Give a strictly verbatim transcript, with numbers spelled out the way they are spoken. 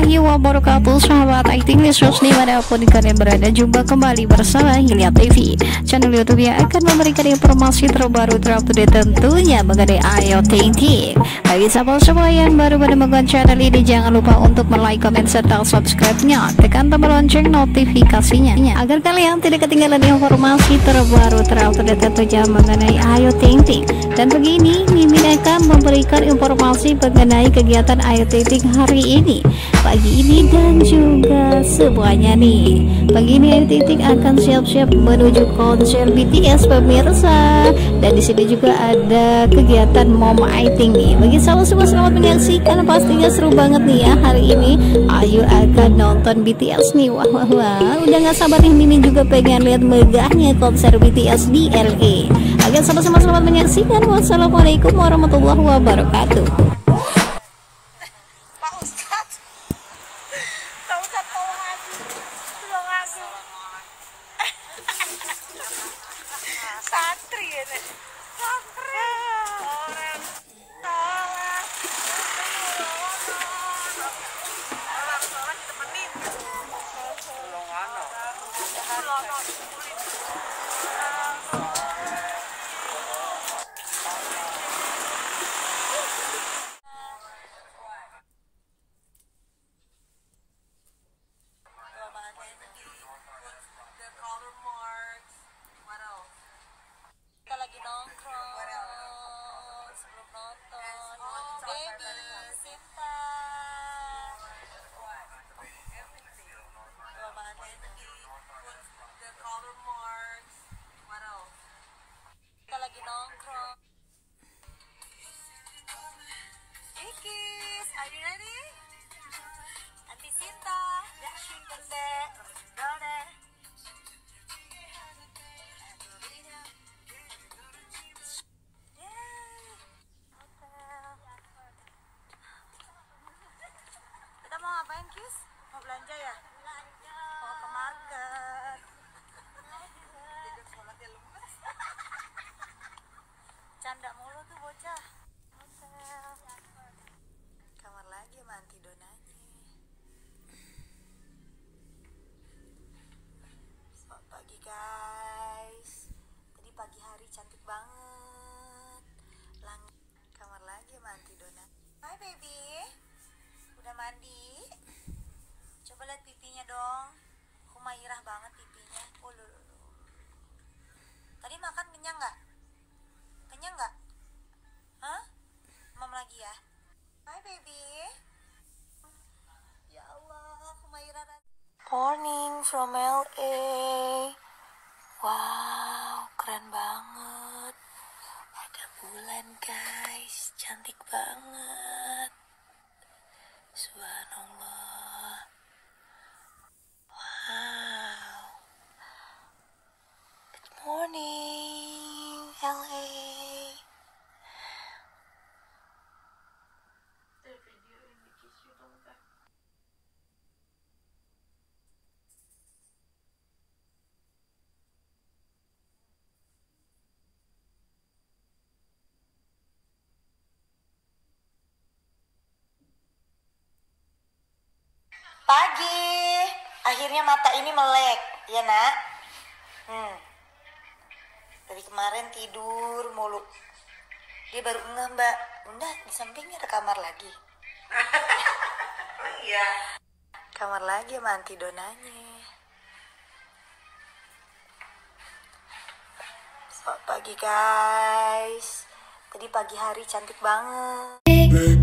warahmatullahi wabarakatuh. Sahabat I T Listeners dimanapun kalian berada, jumpa kembali bersama Hilya T V, channel YouTube yang akan memberikan informasi terbaru terupdate tentunya mengenai IoT. Bagi sahabat semua yang baru menemukan channel ini, jangan lupa untuk like, comment, serta subscribe-nya. Tekan tombol lonceng notifikasinya agar kalian tidak ketinggalan informasi terbaru terupdate tentunya mengenai IoT. Dan begini, Mimin akan memberikan informasi mengenai kegiatan IoT hari ini, pagi ini dan juga semuanya nih. Pagi ini IoT akan siap-siap menuju konser B T S pemirsa, dan di sini juga ada kegiatan Mom I Think nih. Bagi sahabat semua, selamat menyaksikan, pastinya seru banget nih ya hari ini. Ayo akan nonton B T S nih. Wah wah wah, udah nggak sabar nih, Mimin juga pengen lihat megahnya konser B T S di L A. Agar sahabat semua selamat menyaksikan. Wassalamualaikum warahmatullahi wabarakatuh. Santri ya nih, santri orang salah orang salah ditemenin longan lagi nongkrong sebelum nonton baby Sinta kita lagi nongkrong. Ikis, are you ready? Auntie Sinta, Yashin Kende, Dode. Ngapain Kis? Mau belanja ya? Belanja. Mau ke market. Canda mulu tuh bocah. Hotel. Kamar lagi sama anti donanya. Selamat pagi guys. Tadi pagi hari cantik banget. Langit. Kamar lagi sama anti dona. Hai baby. Udah mandi? Coba lihat pipinya dong. Humairah banget pipinya. Oh, lulu. Tadi makan kenyang nggak? Kenyang nggak? Hah? Mam lagi ya? Hai baby. Ya Allah, Humairah. Morning from L A. Wow, keren banget. Ada bulan guys, cantik banget. Subhanallah. Wow. Good morning, L A. Pagi, akhirnya mata ini melek, ya nak? Hmm. Dari kemarin tidur mulu. Dia baru ngeh mbak, bunda di sampingnya ada kamar lagi. Iya. Kamar lagi sama anti donanya. Selamat pagi guys. Tadi pagi hari cantik banget.